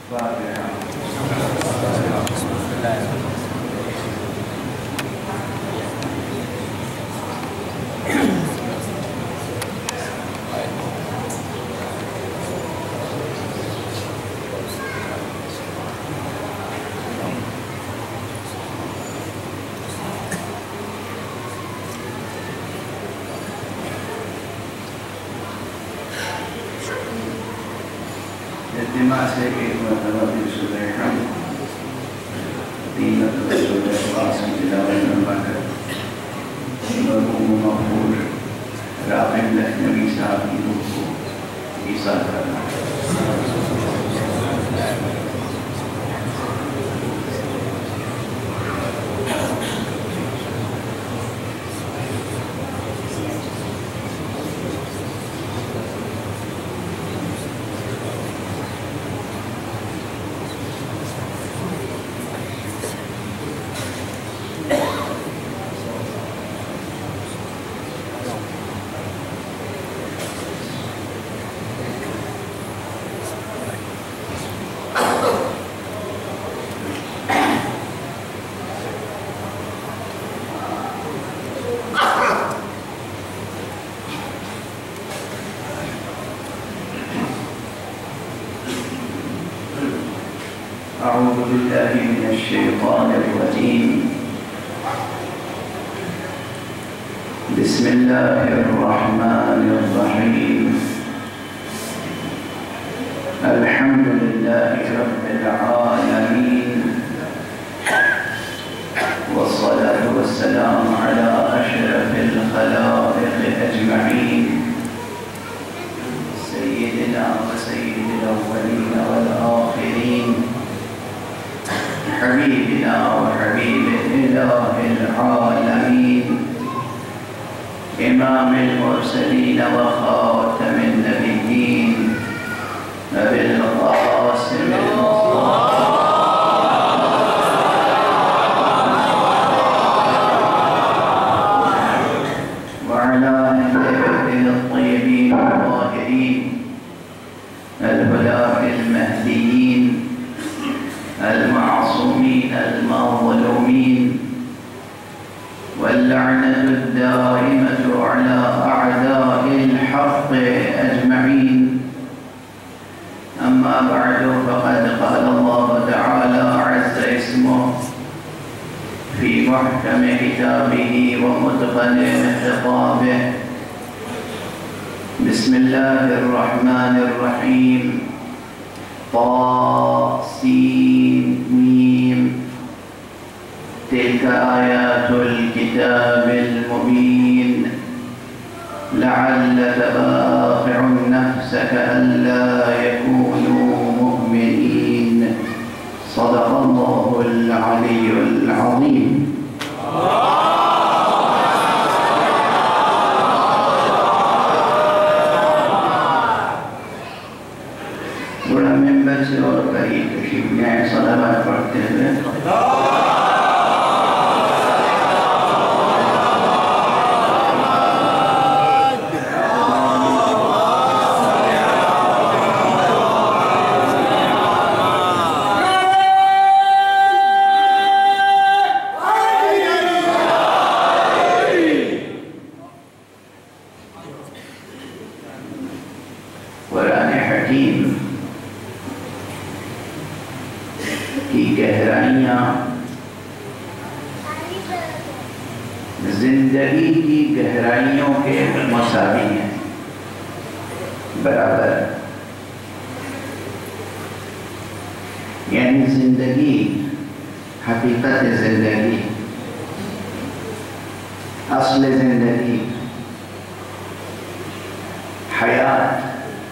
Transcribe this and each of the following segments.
اجتماع سے ایک مرتبہ بھی سورہ حمد تین مرتبہ سورہ اخلاص کی تلاوت فرما کر مرحوم مغفور راغب لکھنوی صاحب کی روح کو ایثار کرنا أعوذ بالله من الشيطان الرجيم بسم الله الرحمن الرحيم الحمد لله رب العالمين والصلاة والسلام على أشرف الخلائق أجمعين سيدنا وسيد الأولين والآخرين حبيبنا وحبيب إله العالمين إمام المرسلين وخاتم النبيين أبي القاسم المصطفى وعلى آله الطيبين الطاهرين الهداة المهديين المعصومين المظلومين واللعنة الدائمة على أعداء الحق أجمعين أما بعد فقد قال الله تعالى عز اسمه في محكم كتابه ومتقن خطابه بسم الله الرحمن الرحيم طاسين تلك آيات الكتاب المبين لعلك باخع نفسك ألا يكونوا مؤمنين صدق الله العلي العظيم. بڑا ممبر سے اور قریب تشریف لے آئے صلوات پڑھتے ہوئے قرآن حکیم کی گہرائیاں زندگی کی گہرائیوں کے مساوی ہیں، برابر. یعنی زندگی، حقیقت زندگی، اصل زندگی، حیات،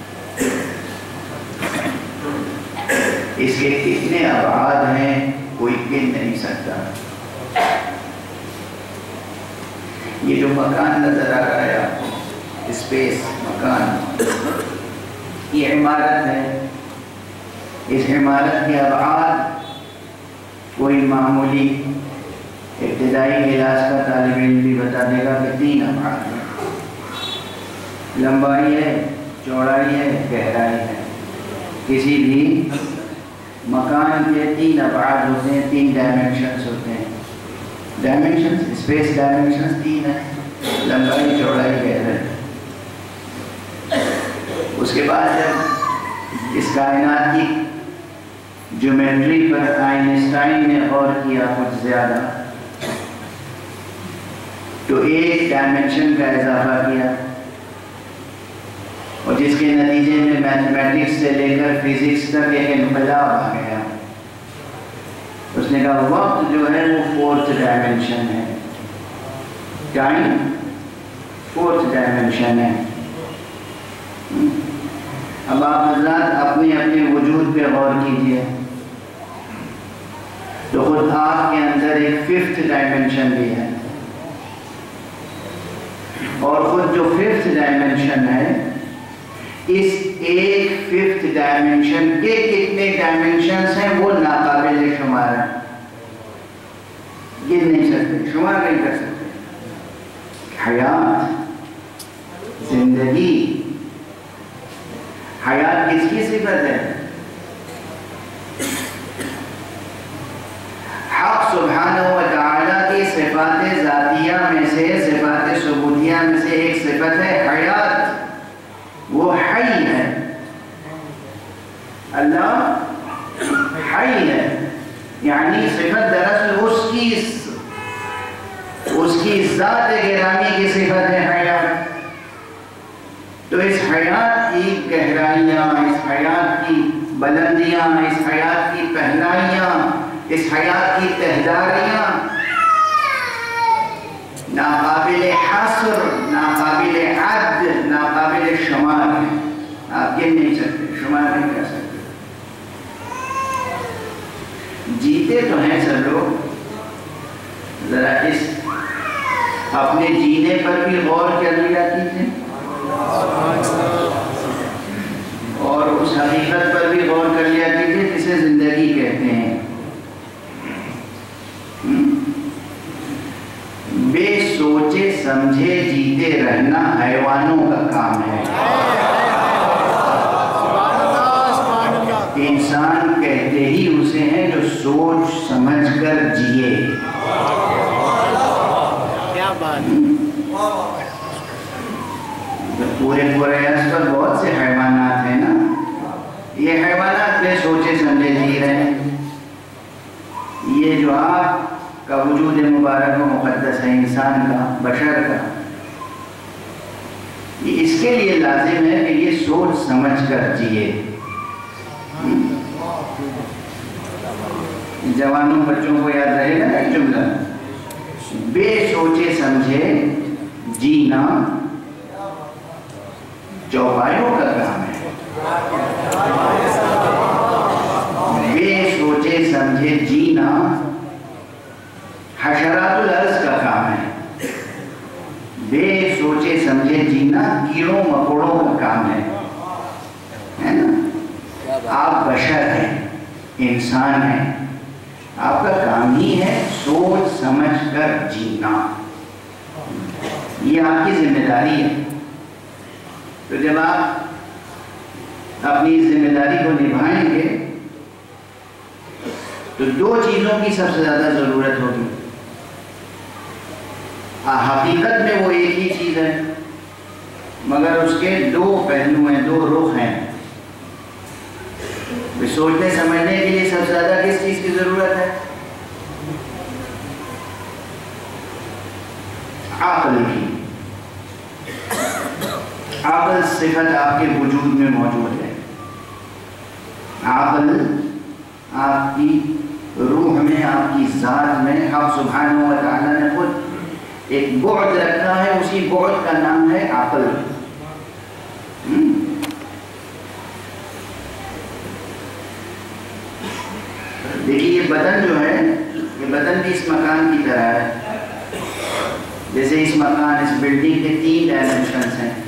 اس کے کتنے ابعاد ہیں کوئی گن نہیں سکتا. یہ جو مکان نظر آ رہا ہے آپ کو، اسپیس، مکان، یہ عمارت ہے. اس عمارت کے ابعاد کوئی معمولی ابتدائی کلاس کا طالب علم بھی بتا دے گا کہ 3 ابعاد ہیں. لمبائی ہے، چوڑائی ہے، گہرائی ہے. کسی بھی مکان کے 3 ابعاد ہوتے ہیں، 3 ڈائمنشنز ہوتے ہیں. ڈائمنشنز اسپیس ڈائمنشنز 3 ہیں، لمبائی چوڑائی گہرائی. اس کے بعد جب اس کائنات کی جیومیٹری پر آئنسٹائن نے غور کیا کچھ زیادہ، تو 1 ڈائمنشن کا اضافہ کیا، اور جس کے نتیجے میں میتھمیٹکس سے لے کر فزکس تک ایک انقلاب آ گیا. اس نے کہا وقت جو ہے وہ 4th ڈائمنشن ہے، ٹائم 4th ڈائمنشن ہے. اب آپ حضرات اپنے اپنے وجود پہ غور کیجئے تو خود آپ کے اندر ایک 5th ڈائمنشن بھی ہے، اور خود جو 5th ڈائمنشن ہے، اس ایک 5th ڈائمنشن کے کتنے ڈائمنشنز ہیں وہ ناقابل شمار ہیں، گن نہیں سکتے، شمار نہیں کر سکتے. حیات، زندگی. حیات کس کی صفت ہے؟ حق سبحانہ و تعالیٰ کی صفات ذاتیہ میں سے، صفات ثبوتیہ میں سے ایک صفت ہے حیات. وہ حی ہے، اللہ حی ہے، یعنی صفت دراصل اس کی ذات گرامی کی صفت ہے حیات. تو اس حیات کی گہرائیاں، اس حیات کی بلندیاں، اس حیات کی پہنائیاں، اس حیات کی تہداریاں ناقابل حصر، ناقابل عد، ناقابل شمار ہیں. آپ گن نہیں سکتے، شمار نہیں کر سکتے. جیتے تو ہیں سب لوگ، ذرا اس اپنے جینے پر بھی غور کر لیا کیجیے، اور اس حقیقت پر بھی غور کر لیا کیجیے جسے زندگی کہتے ہیں. بے سوچے سمجھے جیتے رہنا حیوانوں کا کام ہے. انسان کہتے ہی اسے ہیں جو سوچ سمجھ کر جیے. پورے عرص پر بہت سے حیوانات ہیں نا، یہ حیوانات بے سوچے سمجھے جی رہے ہیں. یہ جو آپ کا وجود مبارک و مقدس ہے، انسان کا، بشر کا، یہ اس کے لیے لازم ہے کہ یہ سوچ سمجھ کر جیے. جوانوں بچوں کو یاد رہے گا نا جملہ، بے سوچے سمجھے جینا چوپایوں کا کام ہے. بے سوچے سمجھے جینا حشرات الارض کا کام ہے. بے سوچے سمجھے جینا کیڑوں مکوڑوں کا کام ہے نا. آپ بشر ہیں، انسان ہیں، آپ کا کام ہی ہے سوچ سمجھ کر جینا. یہ آپ کی ذمہ داری ہے. تو جب آپ اپنی ذمہ داری کو نبھائیں گے تو 2 چیزوں کی سب سے زیادہ ضرورت ہوگی. حقیقت میں وہ ایک ہی چیز ہے، مگر اس کے 2 پہلو ہیں، 2 رخ ہیں. سوچنے سمجھنے کے لیے سب سے زیادہ کس چیز کی ضرورت ہے؟ عقل کی. عقل صفت آپ کے وجود میں موجود ہے. عقل آپ کی روح میں، آپ کی ذات میں حق سبحانہ و تعالیٰ نے خود ایک بعد رکھا ہے، اسی بعد کا نام ہے عقل. دیکھیے یہ بدن جو ہے، یہ بدن بھی اس مکان کی طرح ہے. جیسے اس مکان، اس بلڈنگ کے 3 ڈائمنشنز ہیں،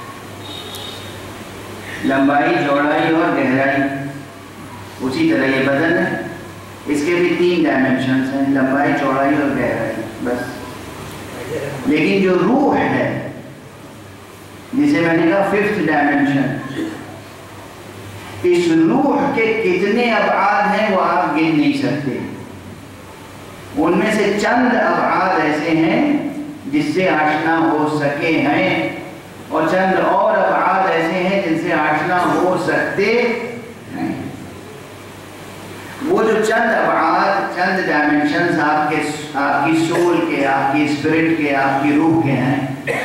لمبائی، چوڑائی اور گہرائی. اسی طرح یہ بدن ہے، اس کے بھی 3 ڈائمنشنز ہیں، لمبائی، چوڑائی اور گہرائی، بس. لیکن جو روح ہے، جسے میں نے کہا 5th ڈائمنشن، اس روح کے کتنے ابعاد ہیں وہ آپ گن نہیں سکتے. ان میں سے چند ابعاد ایسے ہیں جس سے آشنا ہو سکے ہیں، اور چند اور ابعاد ایسے ہیں جن سے آشنا ہو سکتے ہیں. وہ جو چند ابعاد، چند ڈائمنشنز آپ کی سول کے، آپ کی اسپرٹ کے، آپ کی روح کے ہیں،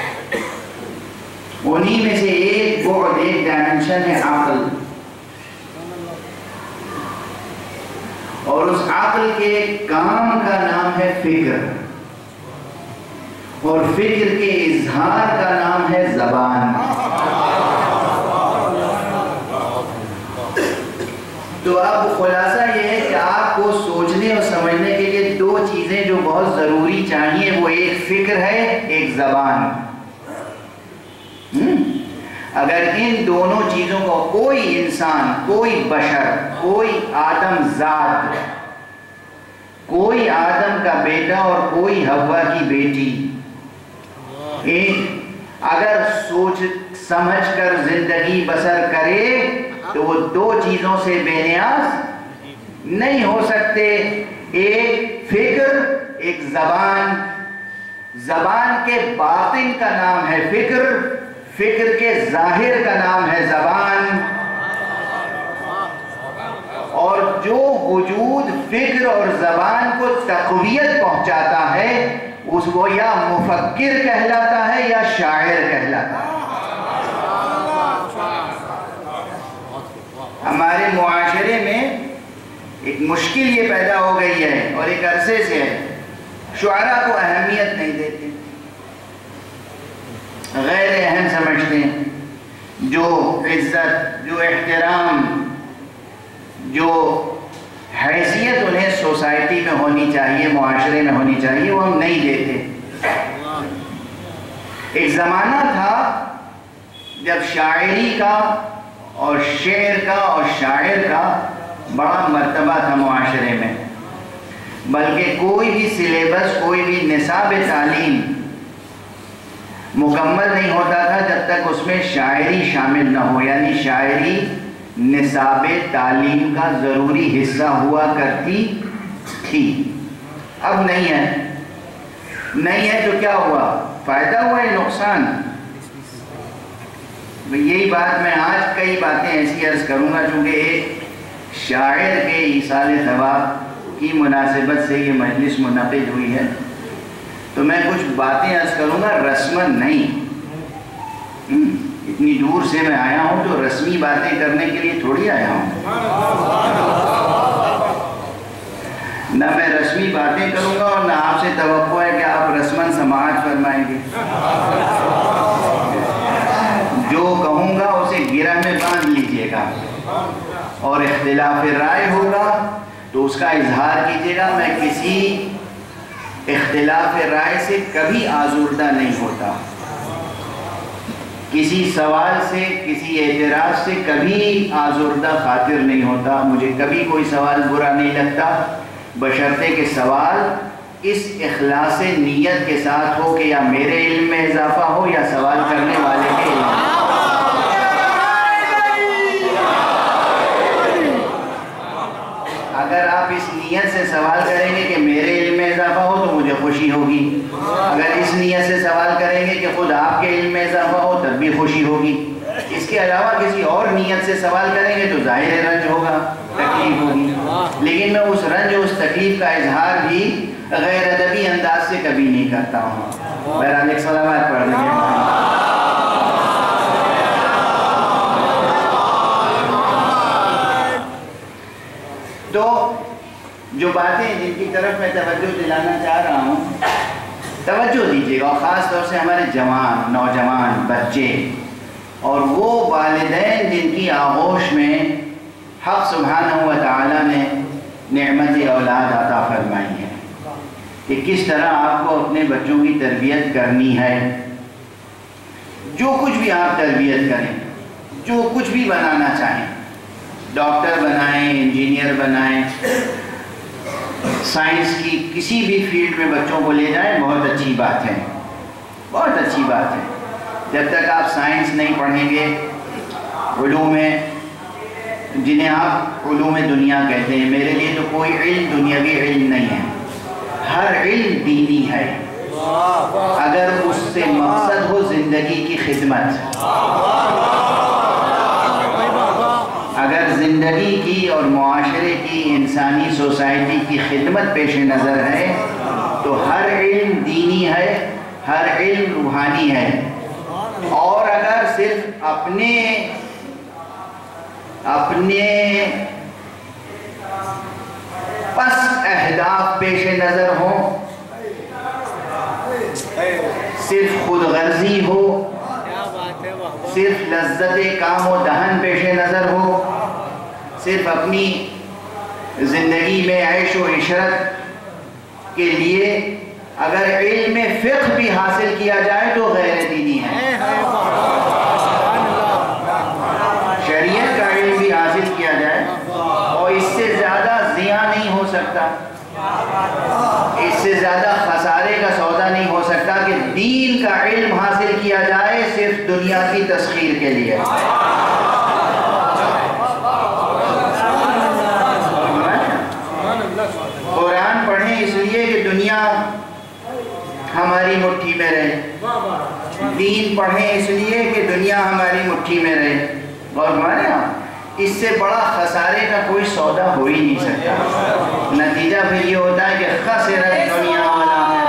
انہی میں سے ایک بعد، ایک ڈائمنشن ہے عقل. اور اس عقل کے کام کا نام ہے فکر، اور فکر کے اظہار کا نام ہے زبان. تو اب خلاصہ یہ ہے کہ آپ کو سوچنے اور سمجھنے کے لیے دو چیزیں جو بہت ضروری چاہیے، وہ ایک فکر ہے، ایک زبان. اگر ان دونوں چیزوں کو کوئی انسان، کوئی بشر، کوئی آدم ذات، کوئی آدم کا بیٹا اور کوئی حوا کی بیٹی اگر سوچ سمجھ کر زندگی بسر کرے تو وہ دو چیزوں سے بے نیاز نہیں ہو سکتے. ایک فکر، ایک زبان. زبان کے باطن کا نام ہے فکر، فکر کے ظاہر کا نام ہے زبان. اور جو وجود فکر اور زبان کو تقویت پہنچاتا ہے اس کو یا مفکر کہلاتا ہے یا شاعر کہلاتا ہے. ہمارے معاشرے میں ایک مشکل یہ پیدا ہو گئی ہے اور ایک عرصے سے ہے، شعراء کو اہمیت نہیں دیتے، غیر اہم سمجھتے ہیں. جو عزت، جو احترام، جو حیثیت انہیں سوسائٹی میں ہونی چاہیے، معاشرے میں ہونی چاہیے، وہ ہم نہیں دیتے. ایک زمانہ تھا جب شاعری کا اور شعر کا اور شاعر کا بڑا مرتبہ تھا معاشرے میں، بلکہ کوئی بھی سلیبس، کوئی بھی نصاب تعلیم مکمل نہیں ہوتا تھا جب تک اس میں شاعری شامل نہ ہو. یعنی شاعری نصاب تعلیم کا ضروری حصہ ہوا کرتی تھی. اب نہیں ہے. نہیں ہے تو کیا ہوا؟ فائدہ ہوا ہے، نقصان؟ یہی بات میں آج کئی باتیں ایسی عرض کروں گا، چونکہ ایک شاعر کے ایصال ثواب کی مناسبت سے یہ مجلس منعقد ہوئی ہے، تو میں کچھ باتیں عرض کروں گا، رسماً نہیں. اتنی دور سے میں آیا ہوں تو رسمی باتیں کرنے کے لیے تھوڑی آیا ہوں. نہ میں رسمی باتیں کروں گا اور نہ آپ سے توقع ہے کہ آپ رسماً سماعت فرمائیں گے. جو کہوں گا اسے گرہ میں باندھ لیجئے گا، اور اختلاف رائے ہوگا تو اس کا اظہار کیجئے گا. میں کسی اختلاف رائے سے کبھی آزردہ نہیں ہوتا، کسی سوال سے، کسی اعتراض سے کبھی آزردہ خاطر نہیں ہوتا. مجھے کبھی کوئی سوال برا نہیں لگتا، بشرطے کہ سوال اس اخلاص نیت کے ساتھ ہو کہ یا میرے علم میں اضافہ ہو یا سوال کرنے والے کے علم میں. اگر آپ اس نیت سے سوال کریں گے کہ میرے علم میں اضافہ ہو تو مجھے خوشی ہوگی. اگر اس نیت سے سوال کریں گے کہ خود آپ کے علم میں اضافہ ہو تب بھی خوشی ہوگی. اس کے علاوہ کسی اور نیت سے سوال کریں گے تو ظاہر رنج ہوگا، تکلیف ہوگی. لیکن میں اس رنج، اس تکلیف کا اظہار بھی غیر ادبی انداز سے کبھی نہیں کرتا ہوں. بہرحال ایک صلوات پڑھ دیں. تو جو باتیں جن کی طرف میں توجہ دلانا چاہ رہا ہوں، توجہ دیجیے گا، اور خاص طور سے ہمارے جوان، نوجوان، بچے اور وہ والدین جن کی آغوش میں حق سبحانہ و تعالیٰ نے نعمت اولاد عطا فرمائی ہے، کہ کس طرح آپ کو اپنے بچوں کی تربیت کرنی ہے. جو کچھ بھی آپ تربیت کریں، جو کچھ بھی بنانا چاہیں، ڈاکٹر بنائیں، انجینئر بنائیں، سائنس کی کسی بھی فیلڈ میں بچوں کو لے جائیں، بہت اچھی بات ہے، بہت اچھی بات ہے. جب تک آپ سائنس نہیں پڑھیں گے، علوم جنہیں آپ علوم دنیا کہتے ہیں، میرے لیے تو کوئی علم دنیاوی علم نہیں ہے، ہر علم دینی ہے اگر اس سے مقصد ہو زندگی کی خدمت۔ اگر زندگی کی اور معاشرے کی، انسانی سوسائٹی کی خدمت پیش نظر ہے تو ہر علم دینی ہے، ہر علم روحانی ہے۔ اور اگر صرف اپنے پس اہداف پیش نظر ہوں، صرف خود غرضی ہو، صرف لذت کام و دہن پیش نظر ہو، صرف اپنی زندگی میں عیش و عشرت کے لیے اگر علم فقہ بھی حاصل کیا جائے تو غیر دینی ہے۔ شریعت کا علم بھی حاصل کیا جائے اور اس سے زیادہ ضیاء نہیں ہو سکتا، اس سے زیادہ خسارے کا سودا نہیں ہو سکتا کہ دین کا علم حاصل کیا جائے صرف دنیا کی تسخیر کے لیے۔ قرآن پڑھیں اس لیے کہ دنیا ہماری مٹھی میں رہے، دین پڑھیں اس لیے کہ دنیا ہماری مٹھی میں رہے، اور ہمارے یہاں اس سے بڑا خسارے کا کوئی سودا ہو ہی نہیں سکتا۔ نتیجہ پھر یہ ہوتا ہے کہ خسرت دنیا والآخرہ۔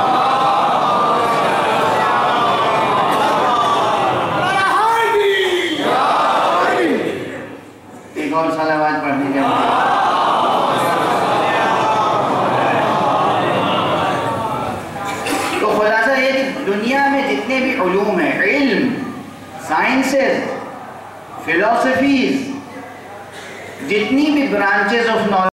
ایک اور صلوات پڑھ دیجیے۔ تو خلاصہ یہ کہ دنیا میں جتنے بھی علوم ہیں، علم، سائنسز، فلسفیز، جتنی بھی برانچز آف نالج